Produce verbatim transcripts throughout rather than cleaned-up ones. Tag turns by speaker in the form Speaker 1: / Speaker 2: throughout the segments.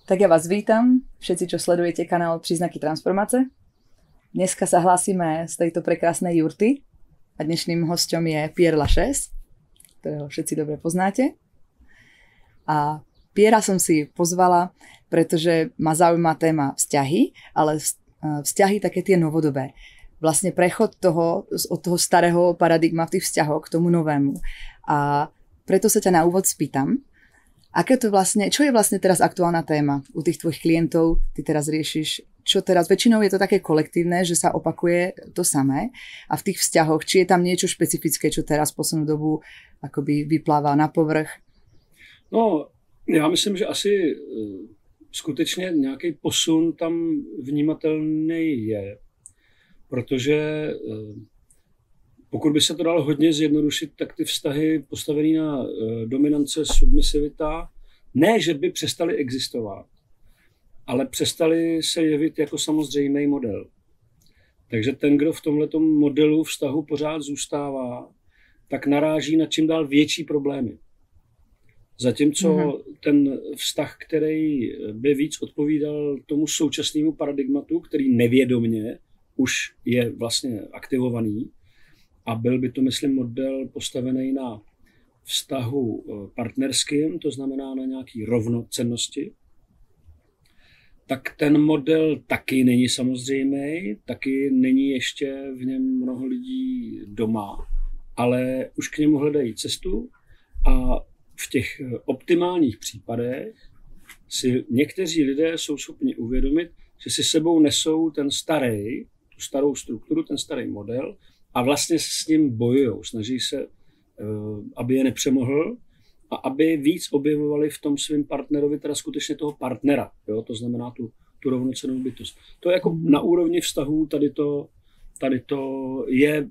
Speaker 1: Tak ja vás vítam, všetci, čo sledujete kanál Příznaky transformace. Dneska sa hlásime z tejto prekrásnej jurty a dnešným hosťom je Pierre Lachaise, ktorého všetci dobre poznáte. A Pierra som si pozvala, pretože ma zaujíma téma vzťahy, ale vzťahy také tie novodobé. Vlastne prechod toho, od toho starého paradigma v tých vzťahoch k tomu novému. A preto sa ťa na úvod spýtam, aké to vlastne, čo je vlastne teraz aktuálna téma u tých tvojich klientov, ty teraz riešiš, čo teraz, väčšinou je to také kolektívne, že sa opakuje to samé a v tých vzťahoch, či je tam niečo špecifické, čo teraz poslednú dobu akoby vypláva na povrch?
Speaker 2: No, já myslím, že asi skutečně nějaký posun tam vnímatelný je, protože pokud by se to dalo hodně zjednodušit, tak ty vztahy postavené na dominance, submisivita, ne, že by přestaly existovat, ale přestaly se jevit jako samozřejmý model. Takže ten, kdo v tomhletom modelu vztahu pořád zůstává, tak naráží na čím dál větší problémy. Zatímco mm-hmm. ten vztah, který by víc odpovídal tomu současnému paradigmatu, který nevědomně už je vlastně aktivovaný, a byl by to, myslím, model postavený na vztahu partnerským, to znamená na nějaký rovnocennosti, tak ten model taky není samozřejmý, taky není ještě v něm mnoho lidí doma, ale už k němu hledají cestu a v těch optimálních případech si někteří lidé jsou schopni uvědomit, že si sebou nesou ten starý, tu starou strukturu, ten starý model, a vlastně s ním bojují, snaží se, aby je nepřemohl a aby víc objevovali v tom svém partnerovi teda skutečně toho partnera, jo? To znamená tu, tu rovnocennou bytost. To je jako mm. na úrovni vztahů, tady to, tady to je,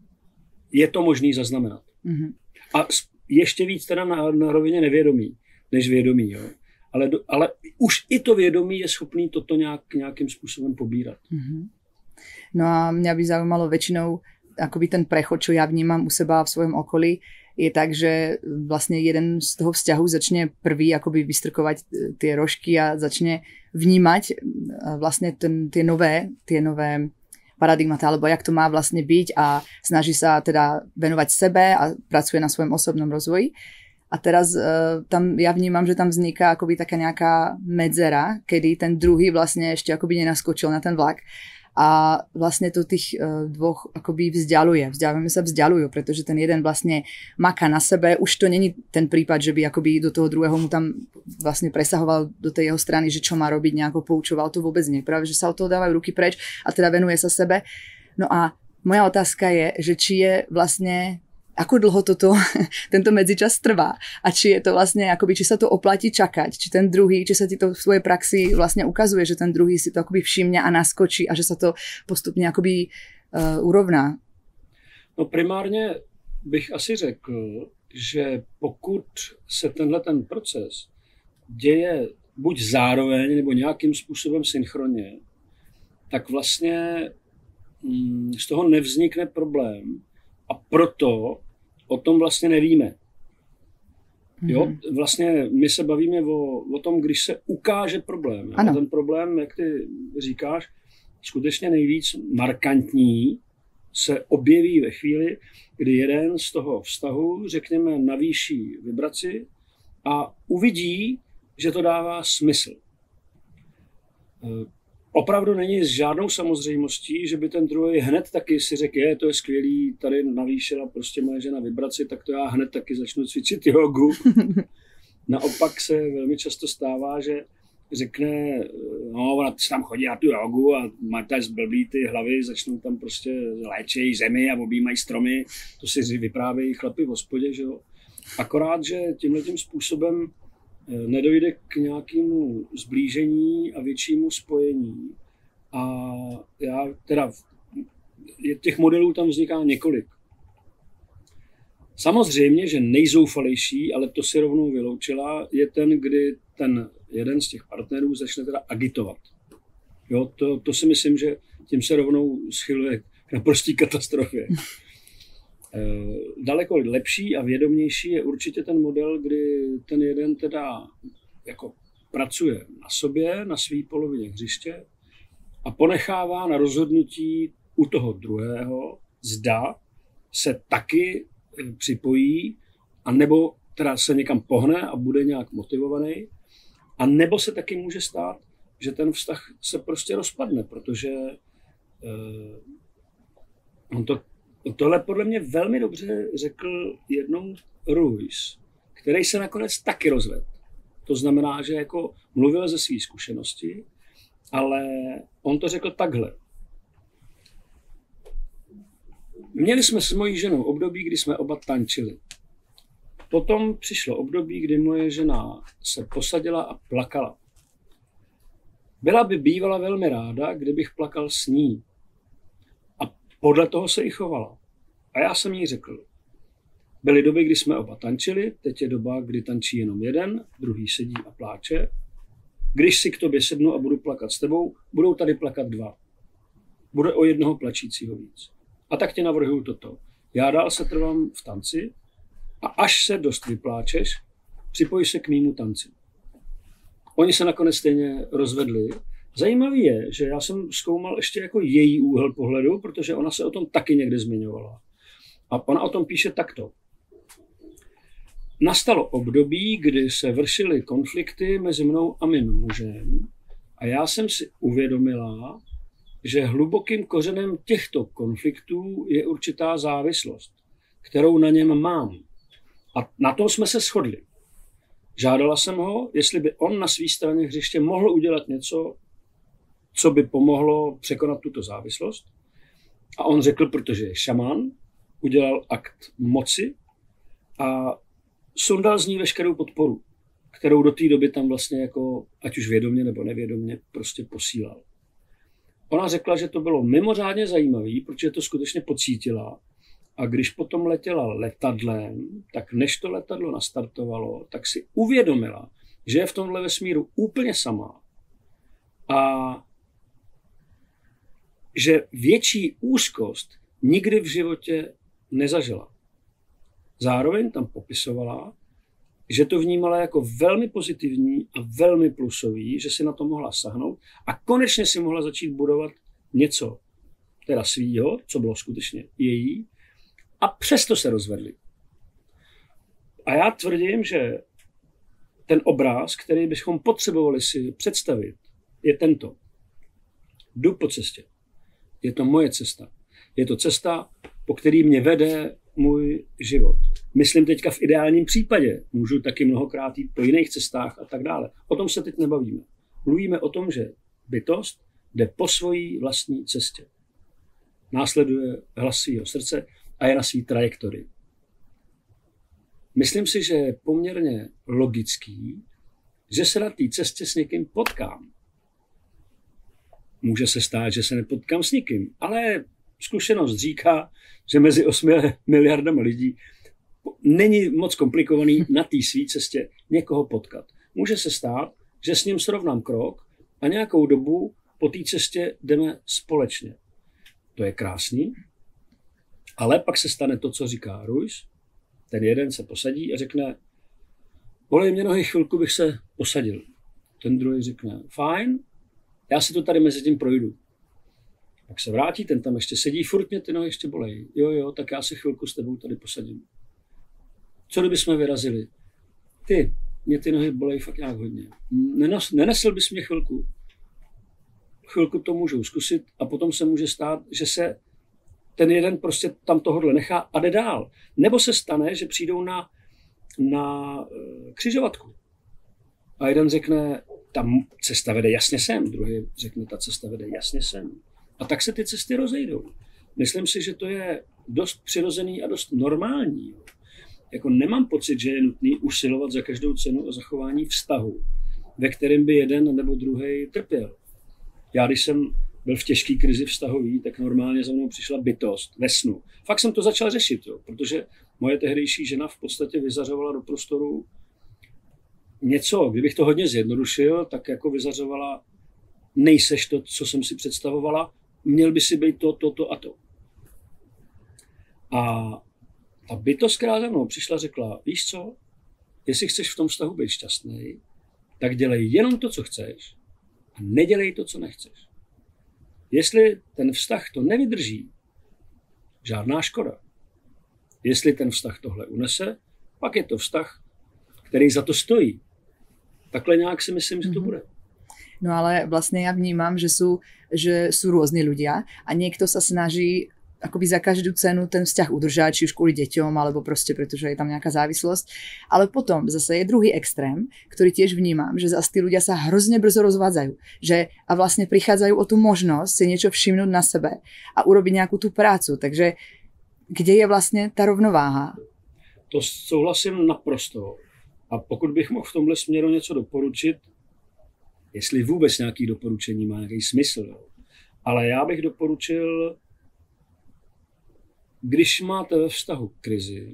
Speaker 2: je to možný zaznamenat. Mm. A ještě víc teda na, na rovině nevědomí, než vědomí. Jo? Ale, do, ale už i to vědomí je schopný toto nějak, nějakým způsobem pobírat. Mm.
Speaker 1: No a mňa by zaujímalo väčšinou, akoby ten prechod, čo ja vnímam u seba v svojom okolí, je tak, že vlastne jeden z toho vzťahu začne prvý akoby vystrkovať tie rožky a začne vnímať vlastne ten, tie nové, tie nové paradigmata, alebo jak to má vlastne byť a snaží sa teda venovať sebe a pracuje na svojom osobnom rozvoji. A teraz uh, tam ja vnímam, že tam vzniká akoby taká nejaká medzera, kedy ten druhý vlastne ešte akoby nenaskočil na ten vlak. A vlastne to tých uh, dvoch akoby vzdialuje. Vzdialujeme sa, vzdialujú, pretože ten jeden vlastne maká na sebe. Už to není ten prípad, že by akoby do toho druhého mu tam vlastne presahoval do tej jeho strany, že čo má robiť, nejako poučoval. To vôbec nie. Práve, že sa od toho dávajú ruky preč a teda venuje sa sebe. No a moja otázka je, že či je vlastne ako dlho toto, tento medzičas trvá a či je to vlastne, akoby, či sa to oplatí čakať, či ten druhý, či sa ti to v svojej praxi vlastne ukazuje, že ten druhý si to akoby všimne a naskočí a že sa to postupne akoby uh, urovná.
Speaker 2: No primárně bych asi řekl, že pokud se tenhle ten proces děje buď zároveň nebo nějakým způsobem synchronně, tak vlastně mm, z toho nevznikne problém a proto o tom vlastně nevíme. Jo? Vlastně my se bavíme o, o tom, když se ukáže problém. A ten problém, jak ty říkáš, skutečně nejvíc markantní se objeví ve chvíli, kdy jeden z toho vztahu, řekněme, navýší vibraci a uvidí, že to dává smysl. Opravdu není s žádnou samozřejmostí, že by ten druhý hned taky si řekl, je, to je skvělý, tady navýšila prostě moje žena vibraci, tak to já hned taky začnu cvičit jogu. Naopak se velmi často stává, že řekne, no, ona tam chodí na tu jogu a mají tady zblblý ty hlavy, začnou tam prostě léčejí zemi a objímají stromy, to si vyprávějí chlapi v hospodě, že jo. Akorát, že tímhletím způsobem nedojde k nějakému zblížení a většímu spojení. A já teda, těch modelů tam vzniká několik. Samozřejmě, že nejzoufalejší, ale to si rovnou vyloučila, je ten, kdy ten jeden z těch partnerů začne teda agitovat. Jo, to, to si myslím, že tím se rovnou schyluje k naprostý katastrofě. Daleko lepší a vědomější je určitě ten model, kdy ten jeden teda jako pracuje na sobě, na své polovině hřiště a ponechává na rozhodnutí u toho druhého, zda se taky připojí, a nebo teda se někam pohne a bude nějak motivovaný, a nebo se taky může stát, že ten vztah se prostě rozpadne, protože eh, on to, tohle podle mě velmi dobře řekl jednou Ruiz, který se nakonec taky rozvedl. To znamená, že jako mluvil ze své zkušenosti, ale on to řekl takhle. Měli jsme s mojí ženou období, kdy jsme oba tančili. Potom přišlo období, kdy moje žena se posadila a plakala. Byla by bývala velmi ráda, kdybych plakal s ní. A podle toho se i chovala. A já jsem jí řekl, byly doby, kdy jsme oba tančili, teď je doba, kdy tančí jenom jeden, druhý sedí a pláče. Když si k tobě sednu a budu plakat s tebou, budou tady plakat dva. Bude o jednoho plačícího víc. A tak tě navrhuju toto. Já dál se trvám v tanci a až se dost vypláčeš, připoj se k mému tanci. Oni se nakonec stejně rozvedli. Zajímavý je, že já jsem zkoumal ještě jako její úhel pohledu, protože ona se o tom taky někde zmiňovala. A ona o tom píše takto. Nastalo období, kdy se vršily konflikty mezi mnou a mým mužem a já jsem si uvědomila, že hlubokým kořenem těchto konfliktů je určitá závislost, kterou na něm mám. A na tom jsme se shodli. Žádala jsem ho, jestli by on na své straně hřiště mohl udělat něco, co by pomohlo překonat tuto závislost. A on řekl, protože je šaman, udělal akt moci a sundal z ní veškerou podporu, kterou do té doby tam vlastně jako, ať už vědomě nebo nevědomě, prostě posílal. Ona řekla, že to bylo mimořádně zajímavé, protože to skutečně pocítila. A když potom letěla letadlem, tak než to letadlo nastartovalo, tak si uvědomila, že je v tomhle vesmíru úplně sama. A že větší úzkost nikdy v životě nezažila. Zároveň tam popisovala, že to vnímala jako velmi pozitivní a velmi plusový, že si na to mohla sahnout a konečně si mohla začít budovat něco teda svýho, co bylo skutečně její, a přesto se rozvedli. A já tvrdím, že ten obráz, který bychom potřebovali si představit, je tento. Jdu po cestě. Je to moje cesta. Je to cesta, po který mě vede můj život. Myslím teďka v ideálním případě. Můžu taky mnohokrát jít po jiných cestách a tak dále. O tom se teď nebavíme. Mluvíme o tom, že bytost jde po svojí vlastní cestě. Následuje hlas svého srdce a je na své trajektorii. Myslím si, že je poměrně logický, že se na té cestě s někým potkám. Může se stát, že se nepotkám s nikým, ale zkušenost říká, že mezi osmi miliardami lidí není moc komplikovaný na té své cestě někoho potkat. Může se stát, že s ním srovnám krok a nějakou dobu po té cestě jdeme společně. To je krásný, ale pak se stane to, co říká Ruiz. Ten jeden se posadí a řekne, bolej mě nohy, chvilku bych se posadil. Ten druhý řekne, fajn, já si to tady mezi tím projdu. Pak se vrátí, ten tam ještě sedí, furt mě ty nohy ještě bolejí. Jo, jo, tak já se chvilku s tebou tady posadím. Co kdyby jsme vyrazili? Ty, mě ty nohy bolejí fakt nějak hodně. Nenos, nenesl bys mě chvilku? Chvilku to můžou zkusit a potom se může stát, že se ten jeden prostě tam tohodle nechá a jde dál. Nebo se stane, že přijdou na, na křižovatku. A jeden řekne, ta cesta vede jasně sem, druhý řekne, ta cesta vede jasně sem. A tak se ty cesty rozejdou. Myslím si, že to je dost přirozený a dost normální. Jako nemám pocit, že je nutný usilovat za každou cenu o zachování vztahu, ve kterém by jeden nebo druhý trpěl. Já, když jsem byl v těžké krizi vztahový, tak normálně za mnou přišla bytost ve snu. Fakt jsem to začal řešit, jo, protože moje tehdejší žena v podstatě vyzařovala do prostoru něco, kdybych to hodně zjednodušil, tak jako vyzařovala, nejseš to, co jsem si představovala, měl by si být to, to, to a to. A ta bytost, která za mnou přišla, řekla, víš co, jestli chceš v tom vztahu být šťastný, tak dělej jenom to, co chceš a nedělej to, co nechceš. Jestli ten vztah to nevydrží, žádná škoda. Jestli ten vztah tohle unese, pak je to vztah, který za to stojí. Takhle nějak si myslím, že to bude.
Speaker 1: No ale vlastne ja vnímam, že sú, že sú rôzni ľudia a niekto sa snaží akoby za každú cenu ten vzťah udržať, či už kvôli deťom, alebo proste pretože je tam nejaká závislosť. Ale potom zase je druhý extrém, ktorý tiež vnímam, že zase tí ľudia sa hrozne brzo rozvádzajú. Že, a vlastne prichádzajú o tú možnosť si niečo všimnúť na sebe a urobiť nejakú tú prácu. Takže kde je vlastne tá rovnováha?
Speaker 2: To souhlasím naprosto. A pokud bych mohl v tomhle směru něco doporučit, jestli vůbec nějaký doporučení má nějaký smysl. Jo. Ale já bych doporučil, když máte ve vztahu krizi,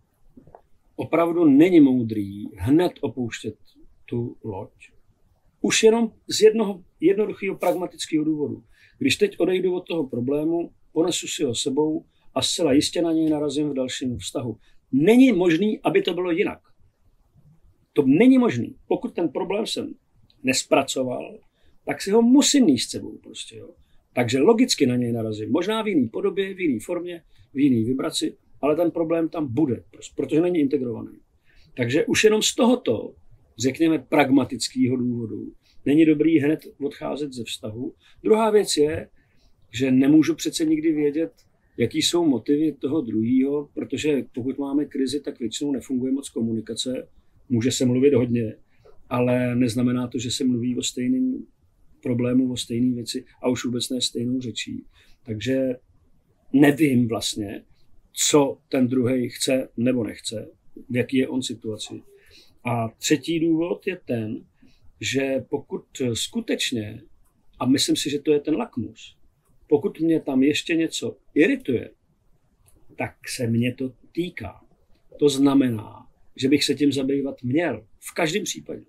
Speaker 2: opravdu není moudrý hned opouštět tu loď. Už jenom z jednoho jednoduchého pragmatického důvodu. Když teď odejdu od toho problému, ponesu si ho sebou a zcela jistě na něj narazím v dalším vztahu. Není možný, aby to bylo jinak. To není možný. Pokud ten problém jsem nespracoval, tak si ho musím nést sebou prostě. Jo. Takže logicky na něj narazím. Možná v jiný podobě, v jiný formě, v jiný vibraci, ale ten problém tam bude, protože není integrovaný. Takže už jenom z tohoto, řekněme, pragmatického důvodu, není dobrý hned odcházet ze vztahu. Druhá věc je, že nemůžu přece nikdy vědět, jaký jsou motivy toho druhého, protože pokud máme krizi, tak většinou nefunguje moc komunikace. Může se mluvit hodně, ale neznamená to, že se mluví o stejném problému, o stejné věci a už vůbec ne stejnou řečí. Takže nevím vlastně, co ten druhej chce nebo nechce, v jaký je on situaci. A třetí důvod je ten, že pokud skutečně, a myslím si, že to je ten lakmus, pokud mě tam ještě něco irituje, tak se mě to týká. To znamená, že bych se tím zabývat měl. V každém případě.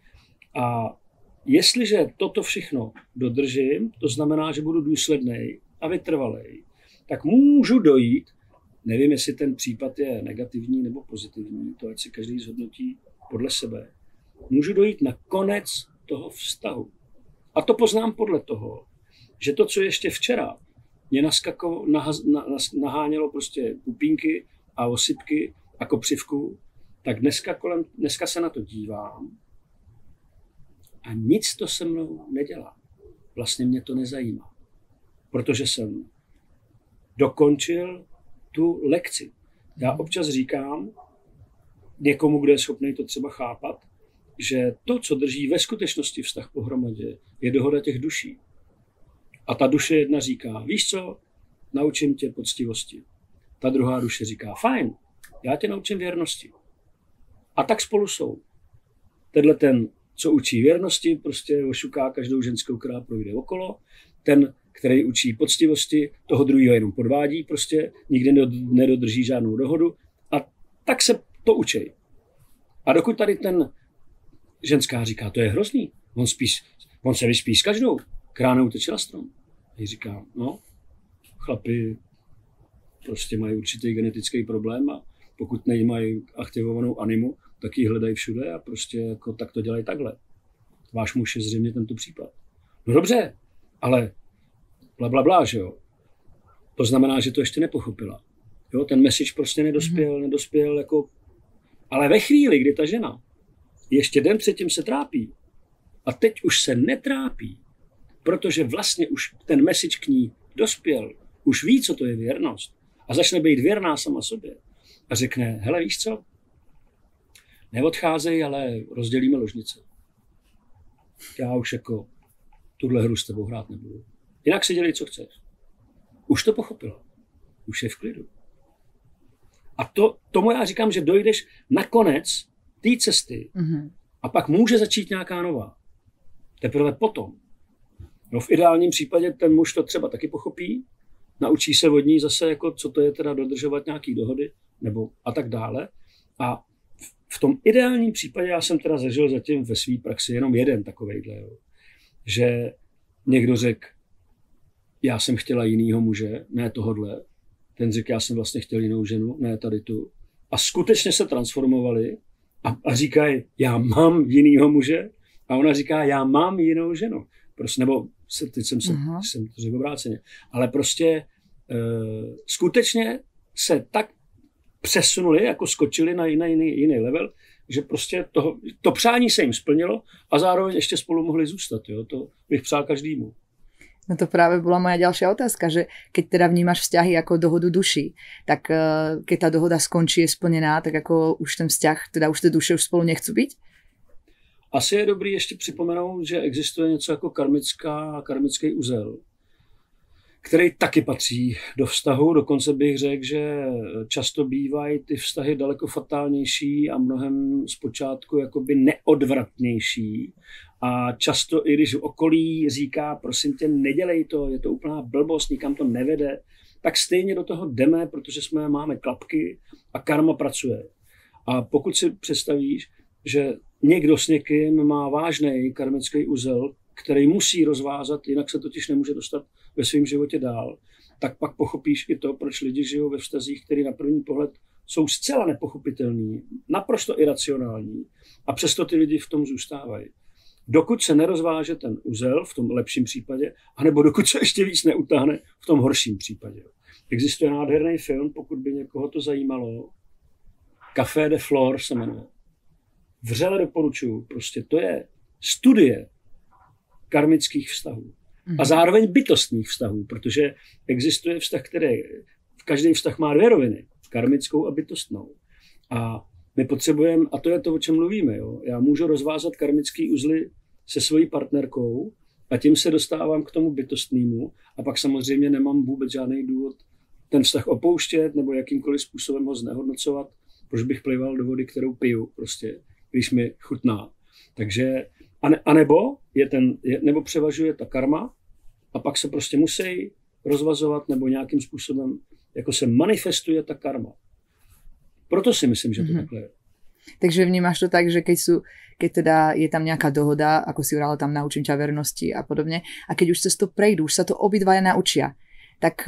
Speaker 2: A jestliže toto všechno dodržím, to znamená, že budu důslednej a vytrvalej, tak můžu dojít, nevím, jestli ten případ je negativní nebo pozitivní, to ať si každý zhodnotí podle sebe, můžu dojít na konec toho vztahu. A to poznám podle toho, že to, co ještě včera mě naskako, nahaz, nah, nahánělo prostě pupínky a osypky a kopřivku, tak dneska, kolem, dneska se na to dívám a nic to se mnou nedělá. Vlastně mě to nezajímá. Protože jsem dokončil tu lekci. Já občas říkám někomu, kdo je schopný to třeba chápat, že to, co drží ve skutečnosti vztah pohromadě, je dohoda těch duší. A ta duše jedna říká, víš co, naučím tě poctivosti. Ta druhá duše říká, fajn, já tě naučím věrnosti. A tak spolu jsou. Tenhle ten, co učí věrnosti, prostě ošuká každou ženskou, která projde okolo. Ten, který učí poctivosti, toho druhého jenom podvádí, prostě nikdy nedodrží žádnou dohodu. A tak se to učí. A dokud tady ten ženská říká, to je hrozný, on, spíš, on se vyspí s každou, kránou uteče na strom. A říká, no, chlapi prostě mají určitý genetický problém a pokud nemají aktivovanou animu, tak ji hledají všude a prostě jako tak to dělají takhle. Váš muž je zřejmě tento případ. No dobře, ale bla, bla, bla, že jo. To znamená, že to ještě nepochopila. Jo, ten message prostě nedospěl, mm-hmm. nedospěl jako... Ale ve chvíli, kdy ta žena ještě den předtím se trápí a teď už se netrápí, protože vlastně už ten message k ní dospěl, už ví, co to je věrnost a začne být věrná sama sobě a řekne, hele, víš co? Neodcházej, ale rozdělíme ložnice. Já už jako tuhle hru s tebou hrát nebudu. Jinak si dělej, co chceš. Už to pochopila. Už je v klidu. A to, tomu já říkám, že dojdeš na konec té cesty mm-hmm. a pak může začít nějaká nová. Teprve potom. No v ideálním případě ten muž to třeba taky pochopí, naučí se od ní zase, jako, co to je teda dodržovat nějaký dohody, nebo a tak dále. A v tom ideálním případě já jsem teda zažil zatím ve své praxi jenom jeden takovejhle, jo. Že někdo řekl, já jsem chtěla jinýho muže, ne tohodle. Ten řekl, já jsem vlastně chtěl jinou ženu, ne tady tu. A skutečně se transformovali a, a říkají, já mám jinýho muže A ona říká, já mám jinou ženu. Prostě, nebo teď jsem, se, uh-huh. jsem to řekl obráceně. Ale prostě uh, skutečně se tak přesunuli, jako skočili na jiný, jiný, jiný level, že prostě toho, to přání se jim splnilo a zároveň ještě spolu mohli zůstat. Jo? To bych přál každému.
Speaker 1: No to práve bola moja ďalšia otázka, že keď teda vnímaš vzťahy ako dohodu duší, tak uh, keď tá dohoda skončí, je splnená, tak ako už ten vzťah, teda už tie duše už spolu nechcú byť?
Speaker 2: Asi je dobrý ještě připomenout, že existuje něco jako karmická, karmický uzel, který taky patří do vztahu. Dokonce bych řekl, že často bývají ty vztahy daleko fatálnější a mnohem zpočátku jakoby neodvratnější. A často, i když v okolí říká, prosím tě, nedělej to, je to úplná blbost, nikam to nevede, tak stejně do toho jdeme, protože jsme máme klapky a karma pracuje. A pokud si představíš, že někdo s někým má vážný karmický uzel, který musí rozvázat, jinak se totiž nemůže dostat ve svém životě dál, tak pak pochopíš i to, proč lidi žijou ve vztazích, které na první pohled jsou zcela nepochopitelný, naprosto iracionální a přesto ty lidi v tom zůstávají. Dokud se nerozváže ten uzel, v tom lepším případě, anebo dokud se ještě víc neutáhne, v tom horším případě. Existuje nádherný film, pokud by někoho to zajímalo, Café de Flor se jmenuje. Vřele doporučuju, prostě to je studie karmických vztahů a zároveň bytostných vztahů, protože existuje vztah, který, každý vztah má dvě roviny, karmickou a bytostnou. A my potřebujeme, a to je to, o čem mluvíme, jo? Já můžu rozvázat karmický uzly se svojí partnerkou a tím se dostávám k tomu bytostnému a pak samozřejmě nemám vůbec žádný důvod ten vztah opouštět nebo jakýmkoliv způsobem ho znehodnocovat, proč bych plival do vody, kterou piju, prostě, když mi chutná. Takže, a, ne, a nebo, je ten, je, nebo převažuje ta karma a pak se prostě musí rozvazovat nebo nějakým způsobem jako se manifestuje ta karma. Proto si myslím, že to mm-hmm. takhle je.
Speaker 1: Takže vnímaš to tak, že keď, sú, keď teda je tam nejaká dohoda, ako si hovorila, tam naučím ťa vernosti a podobne, a keď už cez to prejdú, už sa to obidvaja naučia, tak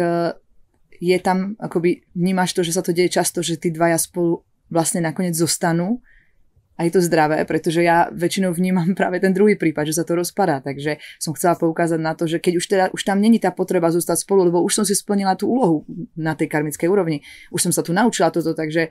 Speaker 1: je tam, akoby vnímaš to, že sa to deje často, že tí dvaja spolu vlastne nakoniec zostanú a je to zdravé, pretože ja väčšinou vnímam práve ten druhý prípad, že sa to rozpadá, takže som chcela poukázať na to, že keď už, teda, už tam není tá potreba zostať spolu, lebo už som si splnila tú úlohu na tej karmickej úrovni, už som sa tu naučila toto, takže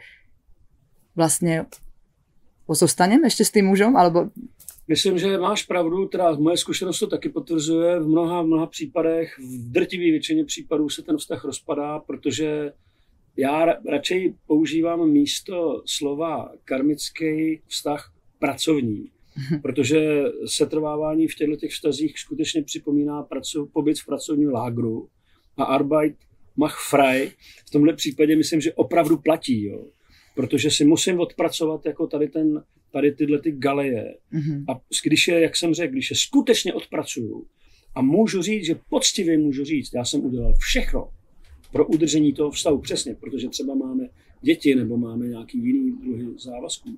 Speaker 1: vlastne zostanem ešte s tým mužom, alebo...
Speaker 2: Myslím, že máš pravdu, teda moje zkušenost to taky potvrzuje, v mnoha, mnoha případech, v drtivé většině případů se ten vztah rozpadá, protože já radšej používám místo slova karmický vztah pracovní, protože setrvávání v těchto těch vztazích skutečně připomíná praco, pobyt v pracovním lágru a Arbeit macht frei. V tomhle případě myslím, že opravdu platí, jo. Protože si musím odpracovat jako tady, ten, tady tyhle ty galeje. Mm-hmm. A když je, jak jsem řekl, když je skutečně odpracuju a můžu říct, že poctivě můžu říct, já jsem udělal všechno pro udržení toho vztahu, přesně, protože třeba máme děti nebo máme nějaký jiný druhy závazků.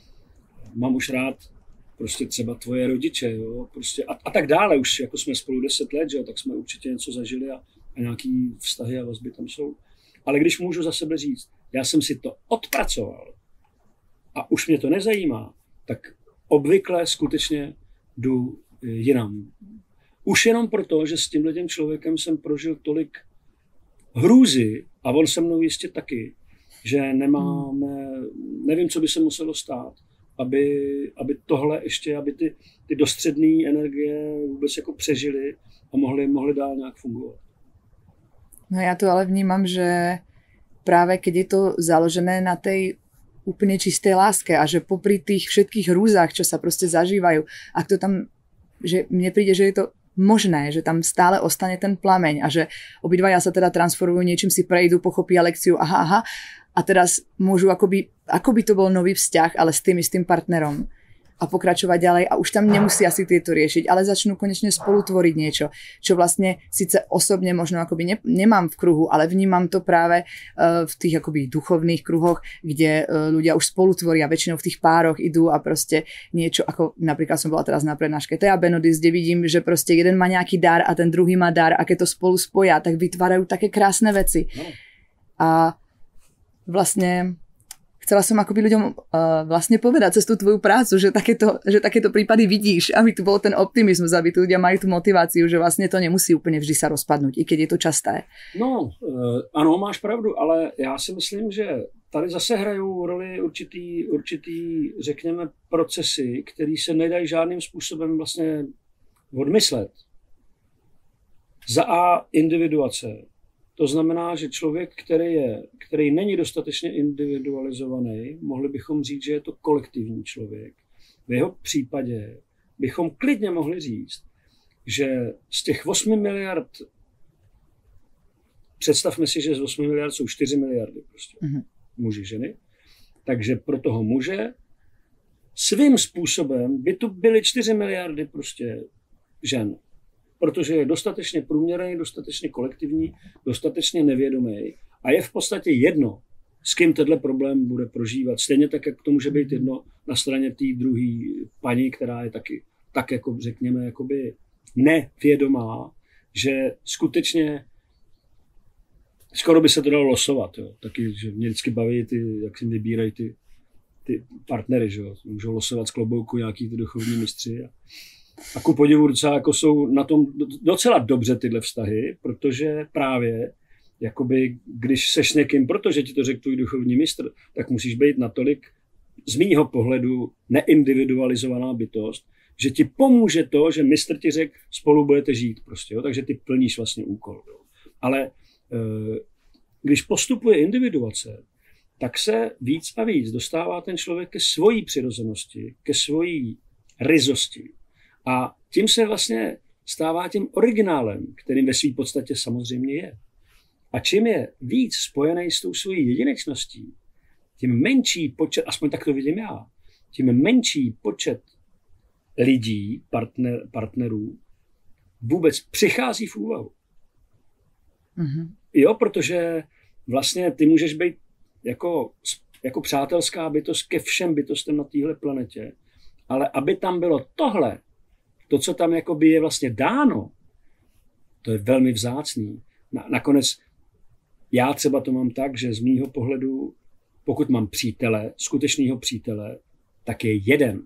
Speaker 2: Mám už rád prostě třeba tvoje rodiče, jo, prostě a, a tak dále, už jako jsme spolu deset let, že jo, tak jsme určitě něco zažili a, a nějaký vztahy a vazby tam jsou. Ale když můžu za sebe říct, já jsem si to odpracoval a už mě to nezajímá, tak obvykle skutečně jdu jinam. Už jenom proto, že s tímhle tím člověkem jsem prožil tolik hrůzy a on se mnou jistě taky, že nemáme, nevím, co by se muselo stát, aby, aby tohle ještě, aby ty, ty dostředné energie vůbec jako přežily a mohly, mohly dál nějak fungovat.
Speaker 1: No ja to ale vnímam, že práve keď je to založené na tej úplne čistej láske a že popri tých všetkých hrúzach, čo sa proste zažívajú, ak to tam, že mne príde, že je to možné, že tam stále ostane ten plameň a že obidvaja sa teda transformujú, niečím si prejdú, pochopia lekciu, aha, aha, a teraz môžu akoby, akoby to bol nový vzťah, ale s tým istým partnerom a pokračovať ďalej a už tam nemusí asi tieto riešiť, ale začnú konečne spolu tvoriť niečo, čo vlastne síce osobne možno akoby ne, nemám v kruhu, ale vnímam to práve uh, v tých akoby duchovných kruhoch, kde uh, ľudia už spolu tvoria, väčšinou v tých pároch idú a proste niečo, ako napríklad som bola teraz na prednáške Thea Benodis, kde vidím, že proste jeden má nejaký dar a ten druhý má dar a keď to spolu spoja, tak vytvárajú také krásne veci. A vlastne chcela som akoby ľuďom uh, vlastne povedať cez tú tvoju prácu, že takéto, že takéto prípady vidíš, aby tu bol ten optimizmus, aby tu ľudia mali tú motiváciu, že vlastne to nemusí úplne vždy sa rozpadnúť, i keď je to časté.
Speaker 2: No, uh, ano, máš pravdu, ale já si myslím, že tady zase hrajou roli určitý, určitý, řekněme, procesy, které se nedají žádným způsobem vlastně odmyslet. Za A individuace. To znamená, že člověk, který, je, který není dostatečně individualizovaný, mohli bychom říct, že je to kolektivní člověk. V jeho případě bychom klidně mohli říct, že z těch osmi miliard, představme si, že z osmi miliard jsou čtyři miliardy prostě. Mm-hmm. Muži, ženy. Takže pro toho muže svým způsobem by tu byly čtyři miliardy prostě žen. Protože je dostatečně průměrný, dostatečně kolektivní, dostatečně nevědomý a je v podstatě jedno, s kým tenhle problém bude prožívat. Stejně tak, jak to může být jedno na straně té druhé paní, která je taky, tak jako řekněme, jakoby nevědomá, že skutečně skoro by se to dalo losovat. Jo. Taky, že mě vždycky baví, ty, jak si vybírají ty, ty partnery, že jo. Můžou losovat z klobouku nějaký ty duchovní mistři. A, a ku podivu docela jako jsou na tom docela dobře tyhle vztahy, protože právě jakoby, když seš někým, protože ti to řekl tvůj duchovní mistr, tak musíš být natolik z mýho pohledu neindividualizovaná bytost, že ti pomůže to, že mistr ti řekl, spolu budete žít prostě, jo? Takže ty plníš vlastně úkol. Jo? Ale když postupuje individuace, tak se víc a víc dostává ten člověk ke svojí přirozenosti, ke svojí ryzosti. A tím se vlastně stává tím originálem, kterým ve své podstatě samozřejmě je. A čím je víc spojený s tou svojí jedinečností, tím menší počet, aspoň tak to vidím já, tím menší počet lidí, partner, partnerů vůbec přichází v úvahu. Mm-hmm. Jo, protože vlastně ty můžeš být jako, jako přátelská bytost ke všem bytostem na téhle planetě, ale aby tam bylo tohle, to, co tam jakoby je vlastně dáno, to je velmi vzácný. Na, nakonec já třeba to mám tak, že z mýho pohledu, pokud mám přítele, skutečného přítele, tak je jeden.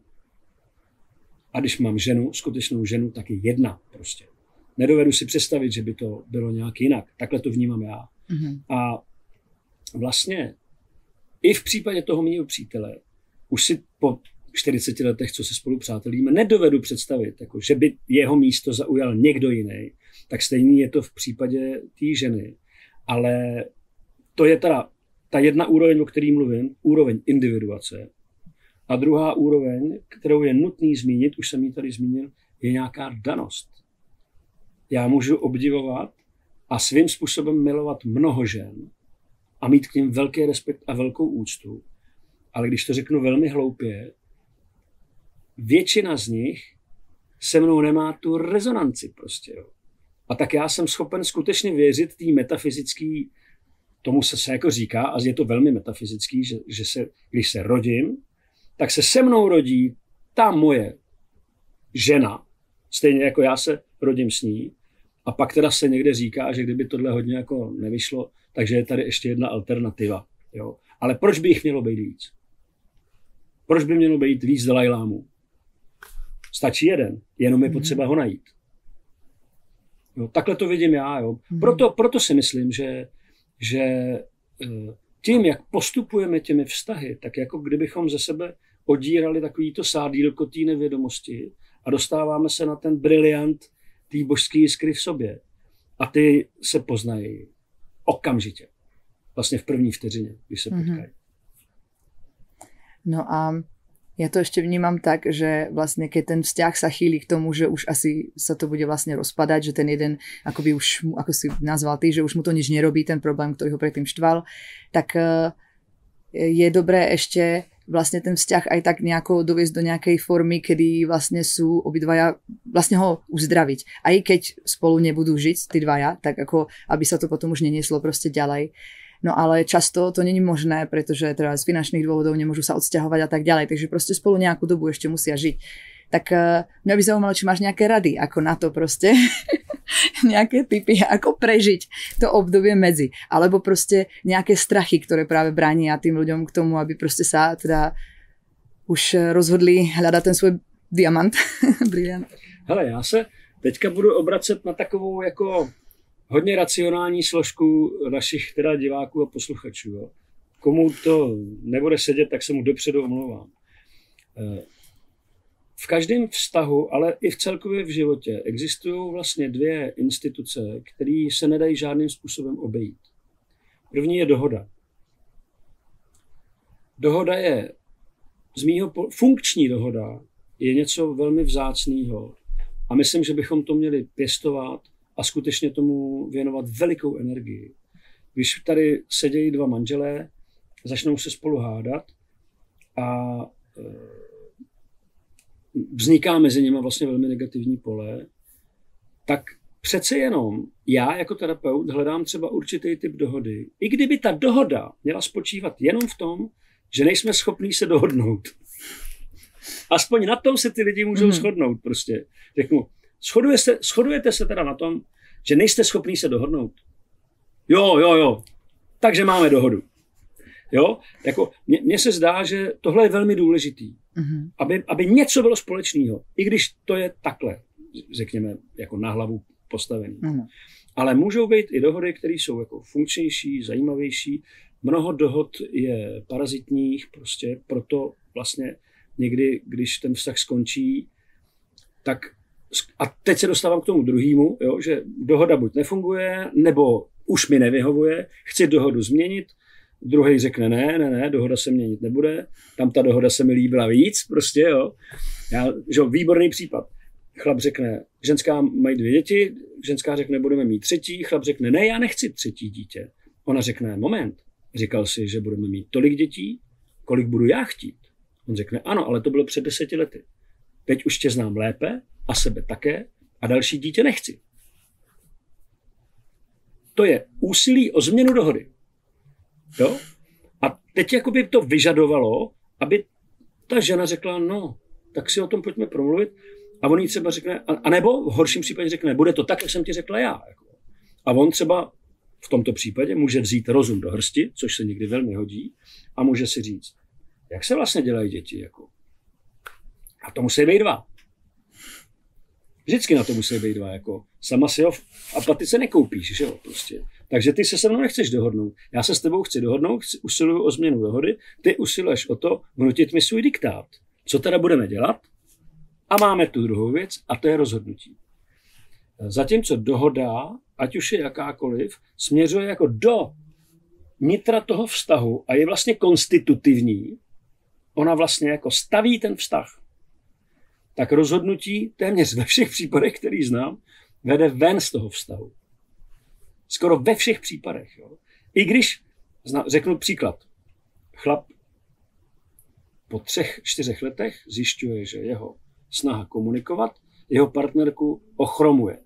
Speaker 2: A když mám ženu, skutečnou ženu, tak je jedna prostě. Nedovedu si představit, že by to bylo nějak jinak. Takhle to vnímám já. Mm-hmm. A vlastně i v případě toho mýho přítele už si po čtyřiceti letech, co se spolu přátelíme, nedovedu představit, jako, že by jeho místo zaujal někdo jiný. Tak stejný je to v případě té ženy. Ale to je teda ta jedna úroveň, o který mluvím, úroveň individuace. A druhá úroveň, kterou je nutný zmínit, už jsem ji tady zmínil, je nějaká danost. Já můžu obdivovat a svým způsobem milovat mnoho žen a mít k nim velký respekt a velkou úctu. Ale když to řeknu velmi hloupě, většina z nich se mnou nemá tu rezonanci prostě. Jo. A tak já jsem schopen skutečně věřit té metafyzický, tomu se, se jako říká, a je to velmi metafyzický, že, že se, když se rodím, tak se se mnou rodí ta moje žena, stejně jako já se rodím s ní. A pak teda se někde říká, že kdyby tohle hodně jako nevyšlo, takže je tady ještě jedna alternativa. Jo. Ale proč by jich mělo být víc? Proč by mělo být víc Dalajlámů? Stačí jeden, jenom je potřeba ho najít. Jo, takhle to vidím já. Jo. Proto, proto si myslím, že, že tím, jak postupujeme těmi vztahy, tak jako kdybychom ze sebe odírali takovýto sádílko té nevědomosti a dostáváme se na ten briliant té božské jiskry v sobě. A ty se poznají okamžitě. Vlastně v první vteřině, když se potkají. Mm-hmm.
Speaker 1: No a ja to ešte vnímam tak, že vlastne keď ten vzťah sa chýli k tomu, že už asi sa to bude vlastne rozpadať, že ten jeden, akoby už, ako si nazval ty, že už mu to nič nerobí, ten problém, ktorý ho predtým štval, tak je dobré ešte vlastne ten vzťah aj tak nejako doviesť do nejakej formy, kedy vlastne sú obidvaja, vlastne ho uzdraviť. Aj keď spolu nebudú žiť, tí dvaja, tak ako aby sa to potom už nenieslo proste ďalej. No ale často to není možné, pretože teda z finančných dôvodov nemôžu sa odsťahovať a tak ďalej, takže proste spolu nejakú dobu ešte musia žiť. Tak mňa by zaujímalo, či máš nejaké rady, ako na to proste, nejaké tipy, ako prežiť to obdobie medzi. Alebo proste nejaké strachy, ktoré práve bránia tým ľuďom k tomu, aby proste sa teda už rozhodli hľadať ten svůj diamant. Briliant.
Speaker 2: Hele, já se teďka budu obracet na takovou jako hodně racionální složku našich teda diváků a posluchačů. Jo. Komu to nebude sedět, tak se mu dopředu omlouvám. V každém vztahu, ale i v celkově v životě existují vlastně dvě instituce, které se nedají žádným způsobem obejít. První je dohoda. Dohoda je, z mýho po, funkční dohoda je něco velmi vzácného a myslím, že bychom to měli pěstovat a skutečně tomu věnovat velikou energii. Když tady sedějí dva manželé, začnou se spolu hádat a e, vzniká mezi nimi vlastně velmi negativní pole, tak přece jenom já jako terapeut hledám třeba určitý typ dohody. I kdyby ta dohoda měla spočívat jenom v tom, že nejsme schopní se dohodnout. Aspoň na tom se ty lidi můžou mm. shodnout. Prostě řeknu, shoduje se, shodujete se teda na tom, že nejste schopní se dohodnout. Jo, jo, jo. Takže máme dohodu. Jo, jako mně se zdá, že tohle je velmi důležitý. Mm. Aby, aby něco bylo společného. I když to je takhle, řekněme, jako na hlavu postavený. Mm. Ale můžou být i dohody, které jsou jako funkčnější, zajímavější. Mnoho dohod je parazitních, prostě proto vlastně někdy, když ten vztah skončí, tak a teď se dostávám k tomu druhému, jo, že dohoda buď nefunguje, nebo už mi nevyhovuje, chci dohodu změnit, druhý řekne ne, ne, ne, dohoda se měnit nebude, tam ta dohoda se mi líbila víc, prostě, jo. Já, že výborný případ. Chlap řekne, ženská mají dvě děti, ženská řekne, budeme mít třetí, chlap řekne, ne, já nechci třetí dítě. Ona řekne, moment, říkal si, že budeme mít tolik dětí, kolik budu já chtít. On řekne, ano, ale to bylo před deseti lety. Teď už tě znám lépe a sebe také a další dítě nechci. To je úsilí o změnu dohody. Jo? A teď jakoby to vyžadovalo, aby ta žena řekla, no, tak si o tom pojďme promluvit. A on jí třeba řekne, anebo v horším případě řekne, bude to tak, jak jsem ti řekla já. Jako. A on třeba v tomto případě může vzít rozum do hrsti, což se někdy velmi hodí, a může si říct, jak se vlastně dělají děti. Jako. A to musí být dva. Vždycky na to musí být dva. Jako. Sama si ho v apatice nekoupíš. Že jo, prostě. Takže ty se se mnou nechceš dohodnout. Já se s tebou chci dohodnout, chci, usiluju o změnu dohody, ty usiluješ o to vnutit mi svůj diktát. Co teda budeme dělat? A máme tu druhou věc a to je rozhodnutí. Zatímco dohoda, ať už je jakákoliv, směřuje jako do nitra toho vztahu a je vlastně konstitutivní, ona vlastně jako staví ten vztah. Tak rozhodnutí téměř ve všech případech, který znám, vede ven z toho vztahu. Skoro ve všech případech. Jo. I když, řeknu příklad, chlap po třech, čtyřech letech zjišťuje, že jeho snaha komunikovat jeho partnerku ochromuje.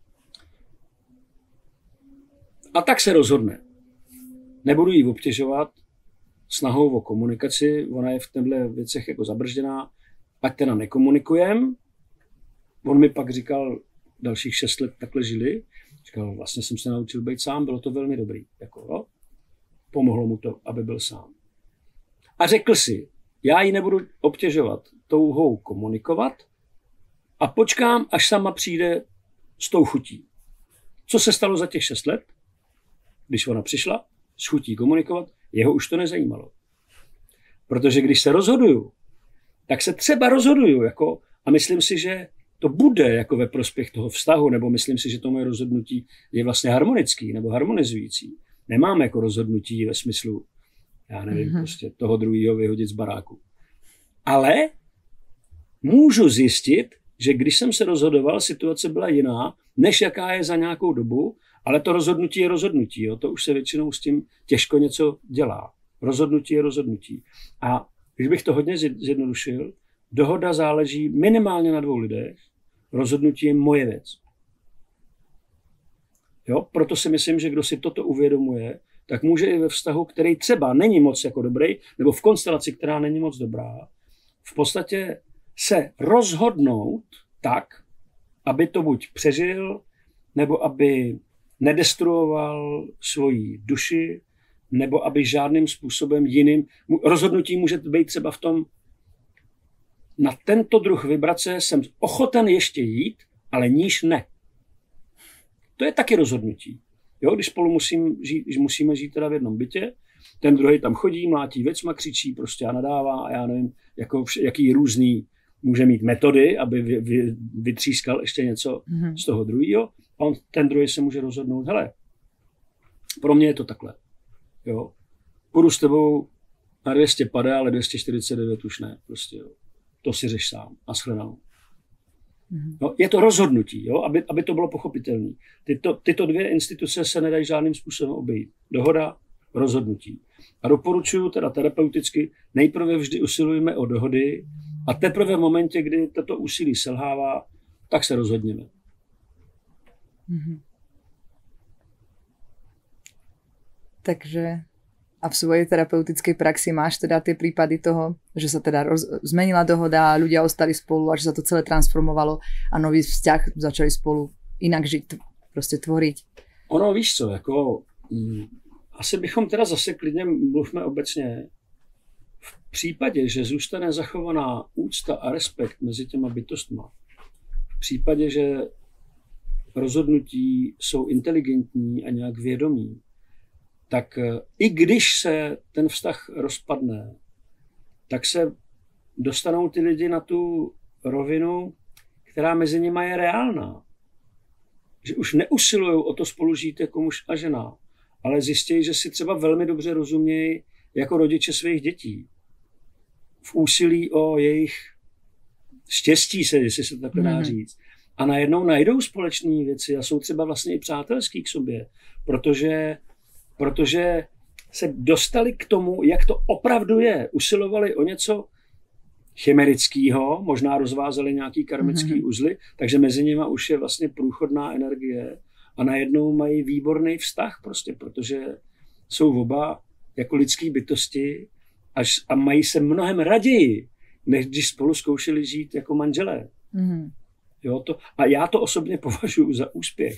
Speaker 2: A tak se rozhodne. Nebudu jí obtěžovat snahou o komunikaci, ona je v těchto věcech jako zabržděná, ať teda nekomunikujem. On mi pak říkal, dalších šest let takhle žili, říkal, vlastně jsem se naučil být sám, bylo to velmi dobrý. Jako, jo? Pomohlo mu to, aby byl sám. A řekl si, já ji nebudu obtěžovat touhou komunikovat a počkám, až sama přijde s tou chutí. Co se stalo za těch šest let? Když ona přišla s chutí komunikovat, jeho už to nezajímalo. Protože když se rozhoduju, tak se třeba rozhoduju jako, a myslím si, že to bude jako ve prospěch toho vztahu, nebo myslím si, že to moje rozhodnutí je vlastně harmonický nebo harmonizující. Nemám jako rozhodnutí ve smyslu, já nevím, mm-hmm. prostě toho druhého vyhodit z baráku. Ale můžu zjistit, že když jsem se rozhodoval, situace byla jiná, než jaká je za nějakou dobu, ale to rozhodnutí je rozhodnutí. Jo? To už se většinou s tím těžko něco dělá. Rozhodnutí je rozhodnutí. A když bych to hodně zjednodušil, dohoda záleží minimálně na dvou lidech, rozhodnutí je moje věc. Jo? Proto si myslím, že kdo si toto uvědomuje, tak může i ve vztahu, který třeba není moc jako dobrý, nebo v konstelaci, která není moc dobrá, v podstatě se rozhodnout tak, aby to buď přežil, nebo aby nedestruoval svoji duši, nebo aby žádným způsobem jiným... Rozhodnutí může být třeba v tom, na tento druh vibrace jsem ochoten ještě jít, ale níž ne. To je taky rozhodnutí. Jo, když spolu musím žít, když musíme žít teda v jednom bytě, ten druhý tam chodí, mlátí věcma, křičí prostě a nadává a já nevím, jako, jaký různý může mít metody, aby vy, vy, vytřískal ještě něco mm-hmm. z toho druhého. A on, ten druhý se může rozhodnout, hele, pro mě je to takhle. Jo. Půjdu s tebou na dvě stě padá, ale dvě stě čtyřicet devět už ne. Prostě, jo. To si řeš sám a shledanou. Mm-hmm. No, je to rozhodnutí, jo, aby, aby to bylo pochopitelné. Tyto, tyto dvě instituce se nedají žádným způsobem obejít. Dohoda, rozhodnutí. A doporučuji teda terapeuticky, nejprve vždy usilujeme o dohody a teprve v momentě, kdy toto úsilí selhává, tak se rozhodněme.
Speaker 1: Mm-hmm. Takže a v svojej terapeutickej praxi máš teda tie prípady toho, že sa teda roz, zmenila dohoda, ľudia ostali spolu a že sa to celé transformovalo a nový vzťah začali spolu inak žiť, proste tvoriť.
Speaker 2: Ono, víš co, jako m, asi bychom teda zase klidně mluvme obecně. V případě, že zůstane zachovaná úcta a respekt mezi těma bytostma, v případě, že rozhodnutí jsou inteligentní a nějak vědomí, tak i když se ten vztah rozpadne, tak se dostanou ty lidi na tu rovinu, která mezi nimi je reálná. Že už neusilují o to spolužít jako muž a žena, ale zjistějí, že si třeba velmi dobře rozumějí jako rodiče svých dětí. V úsilí o jejich štěstí se, jestli se takhle dá říct. A najednou najdou společné věci a jsou třeba vlastně i přátelský k sobě, protože protože se dostali k tomu, jak to opravdu je. Usilovali o něco chimerického, možná rozvázali nějaký karmický mm-hmm. uzly, takže mezi nimi už je vlastně průchodná energie a najednou mají výborný vztah prostě, protože jsou oba jako lidský bytosti až, a mají se mnohem raději, než když spolu zkoušeli žít jako manželé. Mm-hmm. Jo, to, a já to osobně považuji za úspěch.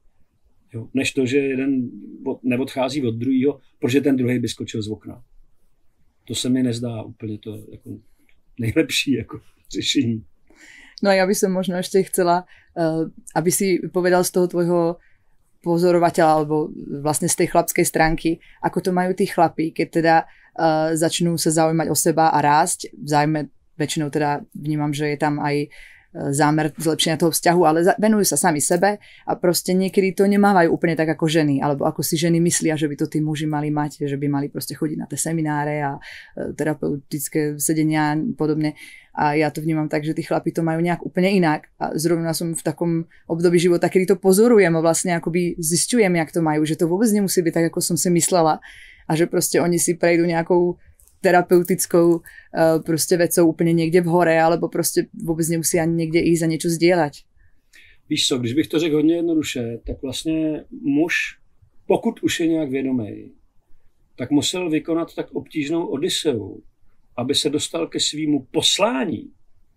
Speaker 2: Jo, než to, že jeden neodchází od druhého, protože ten druhý by skočil z okna. To se mi nezdá úplně to jako nejlepší jako řešení.
Speaker 1: No a ja by som možno ešte chcela, aby si povedal z toho tvojho pozorovateľa, alebo vlastne z tej chlapskej stránky, ako to majú tí chlapí, keď teda začnú sa zaujímať o seba a rásť. Vzájme väčšinou teda vnímam, že je tam aj zámer zlepšenia toho vzťahu, ale venujú sa sami sebe a proste niekedy to nemávajú úplne tak ako ženy, alebo ako si ženy myslia, že by to tí muži mali mať, že by mali proste chodiť na tie semináre a terapeutické sedenia a podobne. A ja to vnímam tak, že tí chlapi to majú nejak úplne inak. A zrovna som v takom období života, kedy to pozorujem a vlastne akoby zisťujem, jak to majú, že to vôbec nemusí byť tak, ako som si myslela a že proste oni si prejdú nejakou terapeutickou uh, prostě vecou úplně někde v hore, alebo prostě vůbec nemusí ani někde jít a něco sdělat.
Speaker 2: Víš co, když bych to řekl hodně jednoduše, tak vlastně muž, pokud už je nějak vědomý, tak musel vykonat tak obtížnou odyseu, aby se dostal ke svýmu poslání,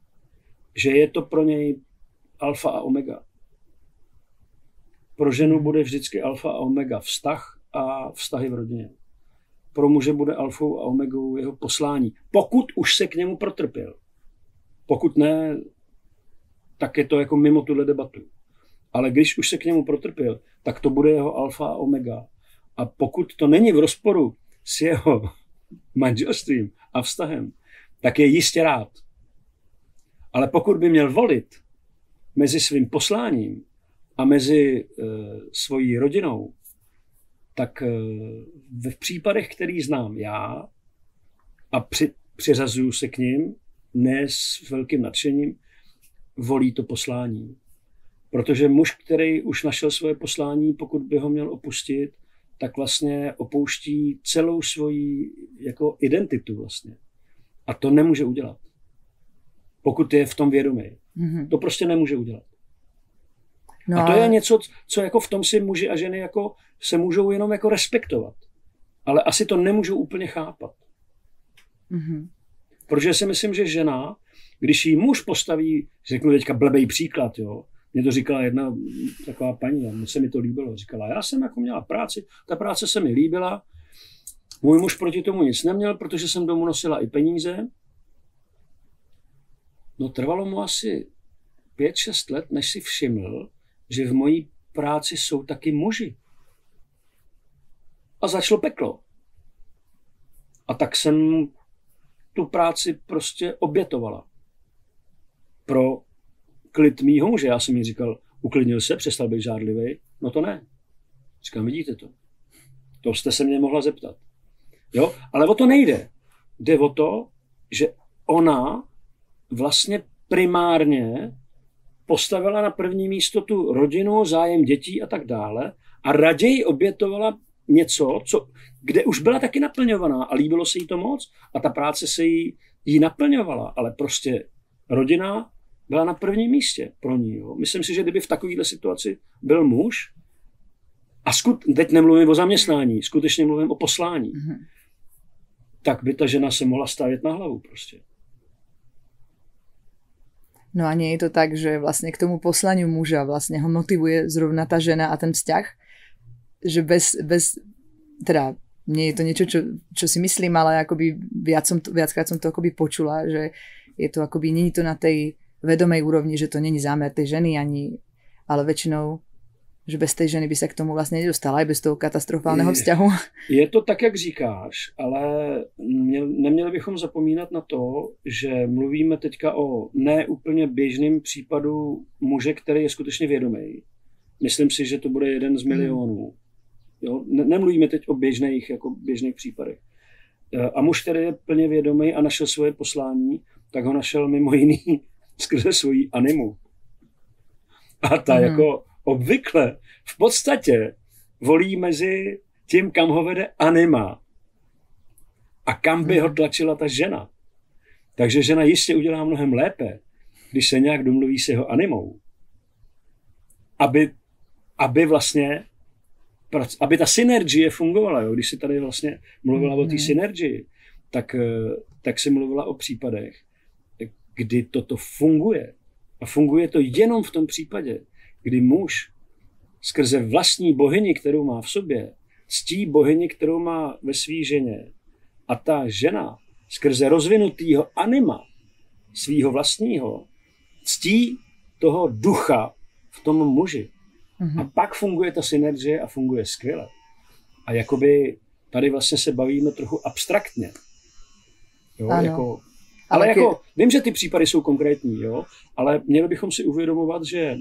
Speaker 2: že je to pro něj alfa a omega. Pro ženu bude vždycky alfa a omega vztah a vztahy v rodině. Pro muže bude alfou a omegou jeho poslání. Pokud už se k němu protrpěl. Pokud ne, tak je to jako mimo tuhle debatu. Ale když už se k němu protrpěl, tak to bude jeho alfa a omega. A pokud to není v rozporu s jeho manželstvím a vztahem, tak je jistě rád. Ale pokud by měl volit mezi svým posláním a mezi e, svojí rodinou, tak v případech, který znám já a při, přiřazuju se k ním, ne s velkým nadšením, volí to poslání. Protože muž, který už našel svoje poslání, pokud by ho měl opustit, tak vlastně opouští celou svoji jako identitu vlastně. A to nemůže udělat. Pokud je v tom vědomí. Mm-hmm. To prostě nemůže udělat. No a to je něco, co jako v tom si muži a ženy jako se můžou jenom jako respektovat. Ale asi to nemůžou úplně chápat. Mm-hmm. Protože si myslím, že žena, když jí muž postaví, řeknu teďka blbej příklad, jo, Mně to říkala jedna taková paní, a mně se mi to líbilo. Říkala, já jsem jako měla práci, ta práce se mi líbila, můj muž proti tomu nic neměl, protože jsem domů nosila i peníze. No trvalo mu asi pět, šest let, než si všiml, že v mojí práci jsou taky muži. A začalo peklo. A tak jsem tu práci prostě obětovala. Pro klid mýho muže. Já jsem jí říkal, uklidnil se, přestal být žádlivý. No to ne. Říkám, vidíte to. To jste se mě mohla zeptat. Jo? Ale o to nejde. Jde o to, že ona vlastně primárně postavila na první místo tu rodinu, zájem dětí a tak dále a raději obětovala něco, co, kde už byla taky naplňovaná a líbilo se jí to moc a ta práce se jí, jí naplňovala, ale prostě rodina byla na prvním místě pro ní. Jo. Myslím si, že kdyby v takovéhle situaci byl muž, a skut, teď nemluvím o zaměstnání, skutečně mluvím o poslání, mm-hmm. tak by ta žena se mohla stavět na hlavu prostě.
Speaker 1: No a nie je to tak, že vlastne k tomu poslaniu muža vlastne ho motivuje zrovna tá žena a ten vzťah? Že bez, bez teda nie je to niečo, čo, čo si myslím, ale akoby viac som to, viackrát som to akoby počula, že je to akoby, nie je to na tej vedomej úrovni, že to není zámer tej ženy ani, ale väčšinou že bez té ženy by se k tomu vlastně nedostala, i bez toho katastrofálního vzťahu.
Speaker 2: Je to tak, jak říkáš, ale neměli bychom zapomínat na to, že mluvíme teďka o neúplně běžném případu muže, který je skutečně vědomý. Myslím si, že to bude jeden z milionů. Jo? Nemluvíme teď o běžných, jako běžných případech. A muž, který je plně vědomý a našel svoje poslání, tak ho našel mimo jiný skrze svoji animu. A ta mm. jako obvykle v podstatě volí mezi tím, kam ho vede anima a kam by ho tlačila ta žena. Takže žena jistě udělá mnohem lépe, když se nějak domluví s jeho animou. Aby, aby vlastně, aby ta synergie fungovala. Jo? Když si tady vlastně mluvila mm-hmm. o té synergii, tak, tak si mluvila o případech, kdy toto funguje. A funguje to jenom v tom případě, kdy muž skrze vlastní bohyni, kterou má v sobě, ctí bohyni, kterou má ve své ženě. A ta žena skrze rozvinutýho anima svýho vlastního ctí toho ducha v tom muži. Mm-hmm. A pak funguje ta synergie a funguje skvěle. A jakoby tady vlastně se bavíme trochu abstraktně. Jo, jako, ale ale jako, ke... vím, že ty případy jsou konkrétní, jo, ale měli bychom si uvědomovat, že